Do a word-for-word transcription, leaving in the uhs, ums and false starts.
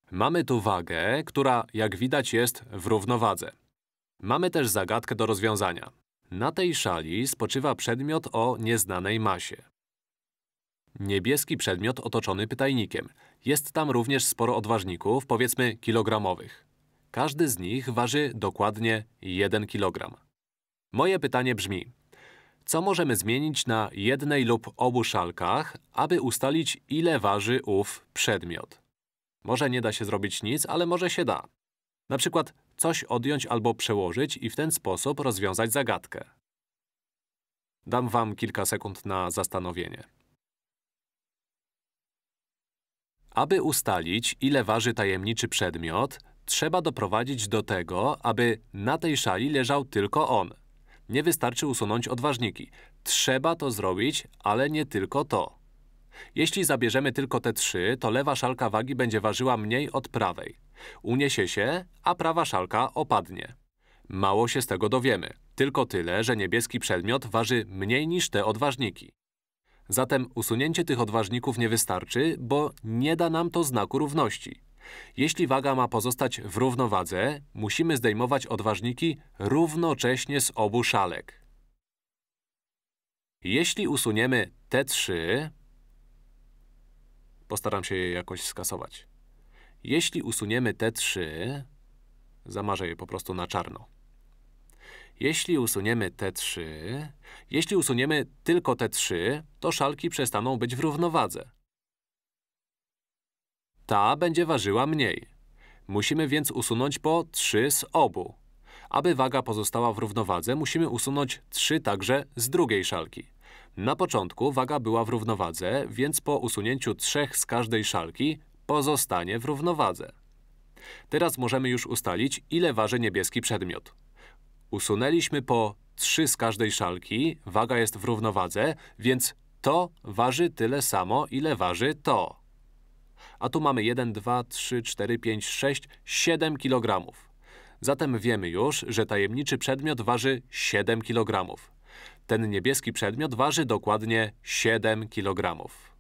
Mamy tu wagę, która, jak widać, jest w równowadze. Mamy też zagadkę do rozwiązania. Na tej szali spoczywa przedmiot o nieznanej masie. Niebieski przedmiot otoczony pytajnikiem. Jest tam również sporo odważników, powiedzmy kilogramowych. Każdy z nich waży dokładnie jeden kilogram. Moje pytanie brzmi: co możemy zmienić na jednej lub obu szalkach, aby ustalić, ile waży ów przedmiot? Może nie da się zrobić nic, ale może się da. Na przykład coś odjąć albo przełożyć i w ten sposób rozwiązać zagadkę. Dam wam kilka sekund na zastanowienie. Aby ustalić, ile waży tajemniczy przedmiot, trzeba doprowadzić do tego, aby na tej szali leżał tylko on. Nie wystarczy usunąć odważniki. Trzeba to zrobić, ale nie tylko to. Jeśli zabierzemy tylko te trzy, to lewa szalka wagi będzie ważyła mniej od prawej. Uniesie się, a prawa szalka opadnie. Mało się z tego dowiemy. Tylko tyle, że niebieski przedmiot waży mniej niż te odważniki. Zatem usunięcie tych odważników nie wystarczy, bo nie da nam to znaku równości. Jeśli waga ma pozostać w równowadze, musimy zdejmować odważniki równocześnie z obu szalek. Jeśli usuniemy te trzy… Postaram się je jakoś skasować. Jeśli usuniemy te trzy… Zamarzę je po prostu na czarno. Jeśli usuniemy te trzy… Jeśli usuniemy tylko te trzy, to szalki przestaną być w równowadze. Ta będzie ważyła mniej. Musimy więc usunąć po trzy z obu. Aby waga pozostała w równowadze, musimy usunąć trzy także z drugiej szalki. Na początku waga była w równowadze, więc po usunięciu trzech z każdej szalki pozostanie w równowadze. Teraz możemy już ustalić, ile waży niebieski przedmiot. Usunęliśmy po trzy z każdej szalki, waga jest w równowadze, więc to waży tyle samo, ile waży to. A tu mamy jeden, dwa, trzy, cztery, pięć, sześć, siedem kilogramów. Zatem wiemy już, że tajemniczy przedmiot waży siedem kilogramów. Ten niebieski przedmiot waży dokładnie siedem kilogramów.